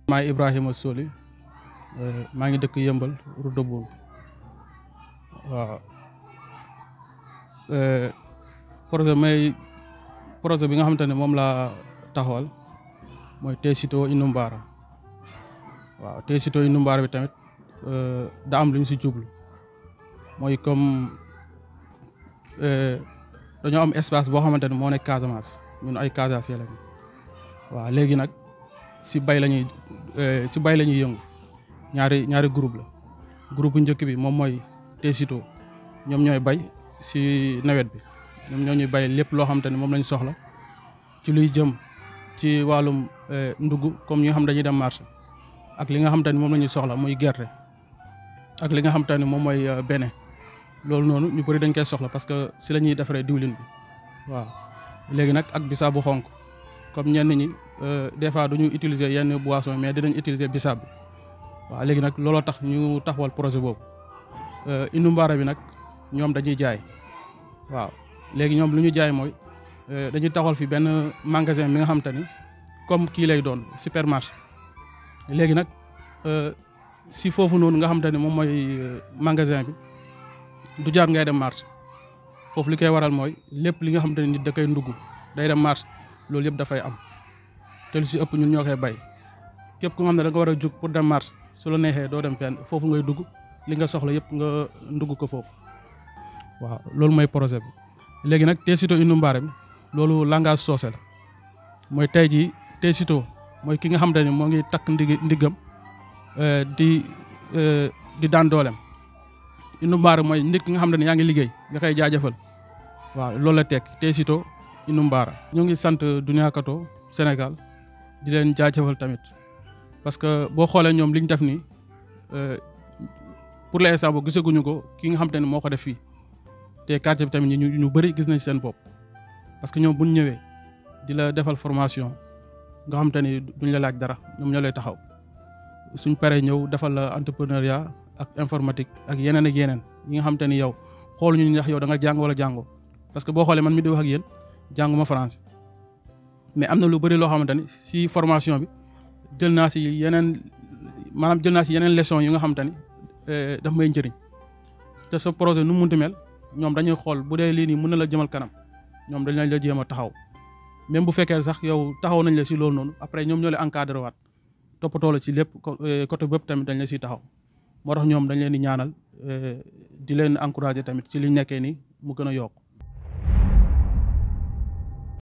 maay Ibrahima Soli maa ngi dëkk Yëmbal route de Boune waaw projet bi nga xamante ne moom laa taxawal mooy Técito Inoumbara waaw Técito Inoumbara bi tamit da am lu ñu si jublu mooy comme dañoo am espace boo xamante ne moo nekk Casamance ñun ay Casamance lañu waaw léegi nag si bay la ñuy yëngu ñaari groupe la groupe bu njëkk bi moom mooy Técito ñoom ñooy bay si nawet bi ñoom ñoo ñuy bay lépp loo xamante ne moom lañ soxla ci luy jëm ci wàllum ndugg comme ñi nga xam dañuy dem marché ak li nga xamante ne moom la ñuy soxla muy gerte ak li nga xamante ne moom mooy bene loolu noonu ñu bëri dañ koy soxla parce que si la ñuy defaree diwlin bi waaw léegi nag ak bisaab bu xonk comme ñenn ñi des fois duñu utiliser yenn boissons mais dinañ utiliser bisaab bi waaw léegi nag looloo tax ñu taxawal projet boobu Inoumbara bi nag ñoom dañuy jaay waaw léegi ñoom lu ñu jaay mooy dañuy taxawal fi benn magasin bi nga xamante ni comme kii lay doon supermarché léegi nag si foofu noonu nga xamante ni moom mooy magasin bi du jaar ngay dem marché foofu li koy waral mooy lépp li nga xamante ni nit da koy ndugg day dem marché loolu yëpp dafay am te lu si ëpp ñun ñoo koy bay képp ku nga xam ne da nga war a jug pour dem marché su la neexee doo dem fenn foofu ngay dugg li nga soxla yëpp nga ndugg ko foofu waaw loolu mooy projet bi. léegi nag Técito Inoumbara bi loolu langage soose la mooy tey jii Técito mooy ki nga xamante ne moo ngi takk ndiggam di daan doolem Inoumbara mooy nit ki nga xam ne yaa ngi liggéey nga koy jaajëfal waaw loolu la tekk Técito Inoumbara. ñu ngi sant Duniakato Sénégal di leen jaajëfal tamit parce que boo xoolee ñoom li ñu def nii pour l'instant boo gisaguñu ko ki nga xamante ne moo ko def fii te quartier bi tamit ñu bëri gis nañ seen bopp parce que ñoom bu ñu ñëwee di la defal formation nga xamante ni duñ la laaj dara ñoom ñoo lay taxaw suñ paree ñëw defal la entrepreneuriat ak informatique ak yeneen yi nga xamante ni yow xooluñu ni ndax yow da nga jàng wala jàngoo parce que boo xoolee man mi di wax ak yéen jànguma français mais am na lu bëri loo xamante ni si formation bi jël naa si yeneen leçon yi nga xamante ni daf may njëriñ te sa projet nu mu munti mel ñoom dañuy xool bu dee lii nii mën na la jëmal kanam ñoom dañ la jéem a taxaw même bu fekkee sax yow taxaw nañ la si loolu noonu après ñoom ñoo lay encadré waat toppatoo la ci lépp côté bépp tamit dañ la siy taxaw moo tax ñoom dañ leen di ñaanal di leen encouragé tamit ci liñ nekkee nii mu gën a yokk